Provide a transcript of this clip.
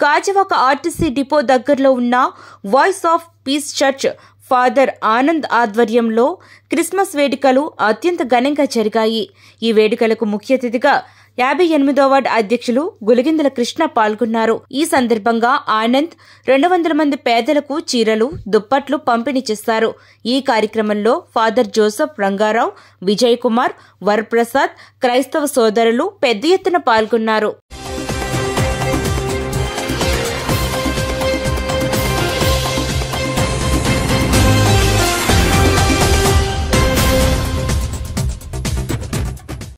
Gajuwaka RTC depot దగ్గరలో ఉన్న voice of peace church father Anand ఆధ్వర్యంలో క్రిస్మస్ వేడుకలు అత్యంత ఘనంగా జరిగాయి. ఈ వేడుకలకు ముఖ్య అతిథిగా 58వ వార్డు అధ్యక్షులు గులిగిందల కృష్ణ పాల్గొన్నారు. ఈ సందర్భంగా ఆనంద్ 200 మంది పేదలకు చీరలు, దుప్పట్లు పంపిణీ చేశారు. ఈ కార్యక్రమంలో ఫాదర్ జోసెఫ్ రంగారావు, విజయ్ కుమార్, వరప్రసాద్, క్రైస్తవ సోదరులు పెద్ద ఎత్తున పాల్గొన్నారు.